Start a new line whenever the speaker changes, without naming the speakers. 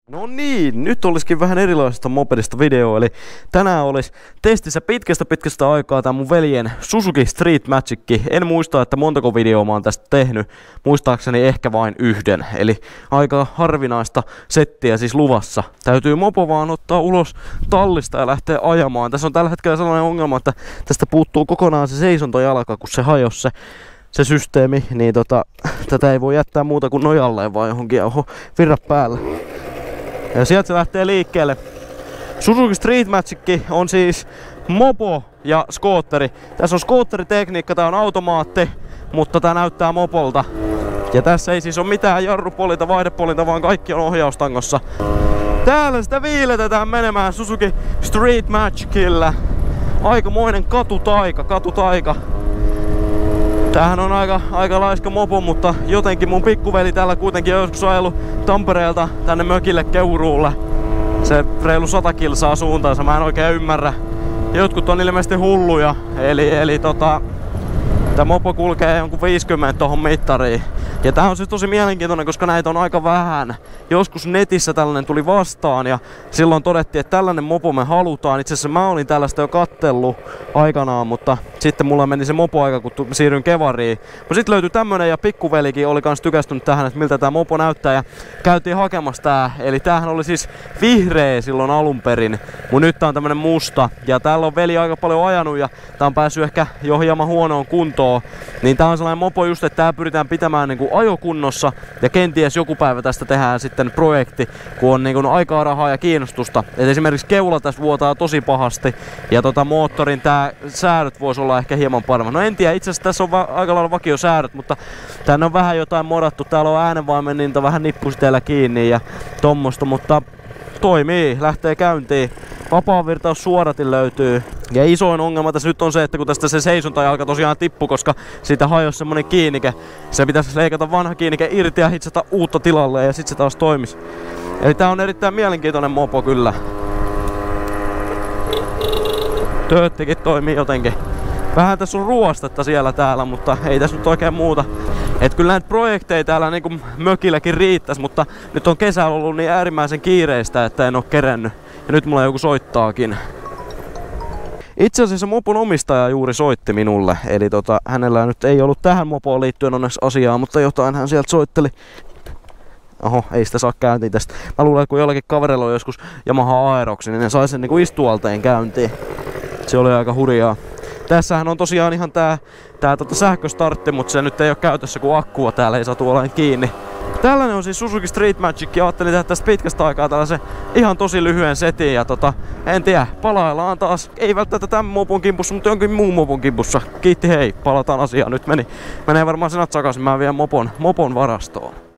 No niin, nyt olisikin vähän erilaisesta mopedista video, eli tänään olisi testissä pitkästä aikaa tää mun veljen Suzuki Street Magic. En muista, että montako videoa mä oon tästä tehnyt, muistaakseni ehkä vain yhden, eli aika harvinaista settiä siis luvassa. Täytyy mopo vaan ottaa ulos tallista ja lähteä ajamaan. Tässä on tällä hetkellä sellainen ongelma, että tästä puuttuu kokonaan se seisontajalka, kun se hajosi se systeemi, niin tätä ei voi jättää muuta kuin nojalleen vaan johonkin virra päälle. Ja sieltä se lähtee liikkeelle. Suzuki Street Magic on siis mopo ja skootteri. Tässä on skootteritekniikka, tää on automaatti, mutta tää näyttää mopolta. Ja tässä ei siis ole mitään jarrupolinta, vaihdepolinta, vaan kaikki on ohjaustangossa. Täällä sitä viiletetään menemään Suzuki Street Magicillä. Aikamoinen katutaika. Tämähän on aika laiska mopo, mutta jotenkin mun pikkuveli täällä kuitenkin on joskus ajellut Tampereelta tänne mökille Keuruulle. Se reilu 100 kilsaa suuntaansa, mä en oikein ymmärrä. Jotkut on ilmeisesti hulluja, eli tää mopo kulkee jonkun 50 tohon mittariin. Ja tää on siis tosi mielenkiintoinen, koska näitä on aika vähän. Joskus netissä tällainen tuli vastaan ja silloin todettiin, että tällainen mopo me halutaan. Itse asiassa mä olin tällaista jo kattellut aikanaan, mutta sitten mulla meni se mopo-aika, kun siirryin Kevariin. Mutta sitten löytyi tämmönen ja pikkuvelikin oli kans tykästynyt tähän, että miltä tää mopo näyttää. Ja käytiin hakemassa tää. Eli tämähän oli siis vihreä silloin alun perin, mut nyt tää on tämmönen musta. Ja täällä on veli aika paljon ajanut ja tää on päässyt ehkä jo hieman huonoon kuntoon. Niin tää on sellainen mopo just, että tää pyritään pitämään niinku ajokunnossa ja kenties joku päivä tästä tehdään sitten projekti, kun on niinku aikaa, rahaa ja kiinnostusta. Et esimerkiksi keula tässä vuotaa tosi pahasti ja moottorin tää säädöt vois olla ehkä hieman paremmat. No en tiedä, itse asiassa tässä on aika lailla vakiosäädöt, mutta tänne on vähän jotain modattu. Täällä on äänenvaimenninta vähän nippusiteellä kiinni ja tommosta, mutta toimii, lähtee käyntiin. Vapaavirtaus suoratin löytyy. Ja isoin ongelma tässä nyt on se, että kun tästä se seisontajalka tosiaan tippui, koska siitä hajosi semmonen kiinnike. Se pitäisi leikata vanha kiinnike irti ja hitsata uutta tilalle ja sit se taas toimisi. Eli tää on erittäin mielenkiintoinen mopo kyllä. Tööttikin toimii jotenkin. Vähän tässä on ruostetta siellä täällä, mutta ei tässä nyt oikein muuta. Et kyllä näitä projekteja täällä niinku mökilläkin riittäisi, mutta nyt on kesällä ollut niin äärimmäisen kiireistä, että en oo kerennyt. Ja nyt mulla joku soittaakin. Itse asiassa mopon omistaja juuri soitti minulle, eli hänellä nyt ei ollut tähän mopoon liittyen onneksi asiaa, mutta jotain hän sieltä soitteli. Oho, ei sitä saa käyntiin tästä. Mä luulen, että kun jollakin kaverilla on joskus Yamaha Aeroksi, niin ne sai sen niinku istualteen käyntiin. Se oli aika hurjaa. Tässähän on tosiaan ihan tää sähköstartti, mutta se nyt ei oo käytössä, kun akkua täällä ei saa tuollain kiinni. Tällainen on siis Suzuki Street Magic ja ajattelin tehdä tästä pitkästä aikaa tällaisen ihan tosi lyhyen setin ja en tiedä, palaillaan taas. Ei välttämättä tämän mopon kimpussa, mutta jonkin muun mopon kimpussa. Kiitti hei, palataan asiaan. Nyt menee varmaan senat sakaisin, mä vien mopon varastoon.